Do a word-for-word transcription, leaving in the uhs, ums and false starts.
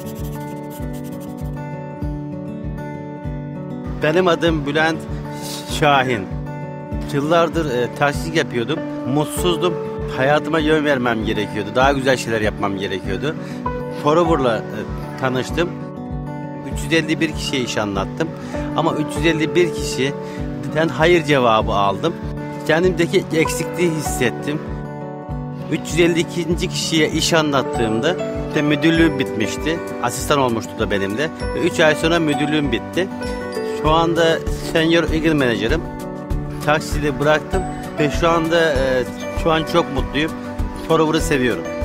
Benim adım Bülent Şahin. Yıllardır e, taksicilik yapıyordum. Mutsuzdum. Hayatıma yön vermem gerekiyordu. Daha güzel şeyler yapmam gerekiyordu. Forever'la e, tanıştım. üç yüz elli bir kişiye iş anlattım. Ama üç yüz elli bir kişiden hayır cevabı aldım. Kendimdeki eksikliği hissettim. üç yüz elli ikinci kişiye iş anlattığımda işte müdürlüğüm bitmişti. Asistan olmuştu da benim de. üç ay sonra müdürlüğüm bitti. Şu anda Senior Eagle Manager'ım. Taksiciliği bıraktım ve şu anda e, şu an çok mutluyum. Forever'ı seviyorum.